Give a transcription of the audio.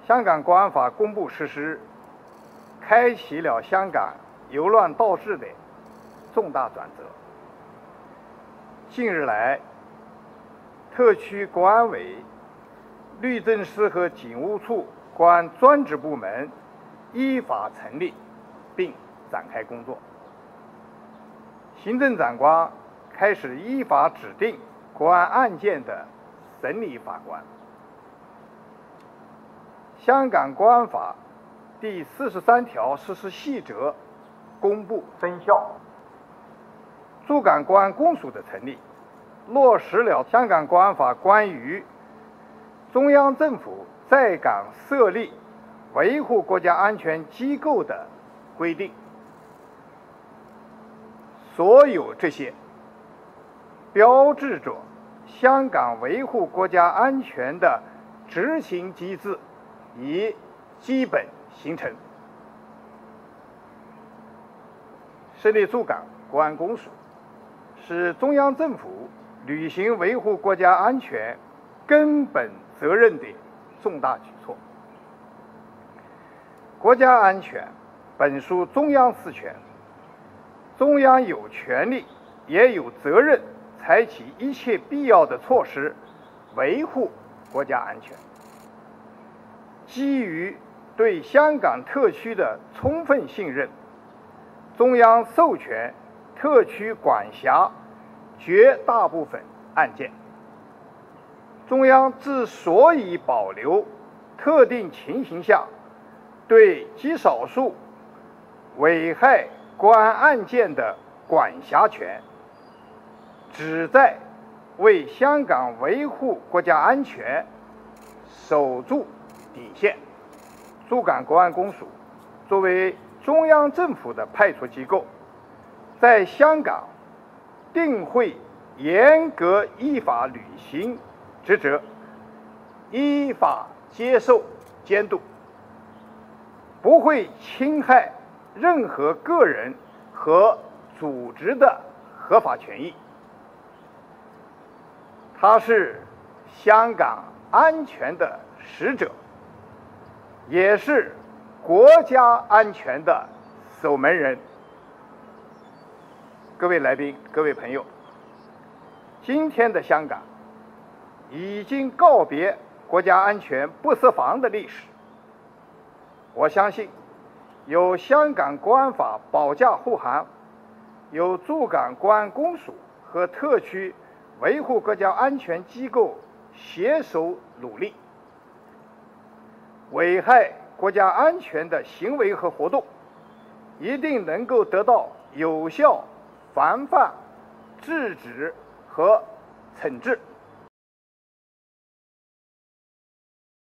香港国安法公布实施，开启了香港由乱到治的重大转折。近日来，特区国安委、律政司和警务处国安专职部门依法成立并展开工作。行政长官开始依法指定国安案件的审理法官。香港国安法第43条实施细则公布生效。驻港国安公署的成立，落实了香港国安法关于中央政府在港设立维护国家安全机构的规定。所有这些标志着香港维护国家安全的执行机制已基本形成。设立驻港国安公署是中央政府履行维护国家安全根本责任的重大举措。国家安全本属中央事权，中央有权利也有责任采取一切必要的措施维护国家安全。基于对香港特区的充分信任，中央授权特区管辖绝大部分案件。中央之所以保留特定情形下对极少数危害国安案件的管辖权，旨在为香港维护国家安全守住底线。驻港国安公署作为中央政府的派出机构，在香港定会严格依法履行职责，依法接受监督，不会侵害任何个人和组织的合法权益。它是香港安全的使者，也是国家安全的守门人。各位来宾，各位朋友，今天的香港已经告别国家安全不设防的历史。我相信，有香港国安法保驾护航，有驻港国安公署和特区维护国家安全机构携手努力，危害国家安全的行为和活动一定能够得到有效防范、制止和惩治。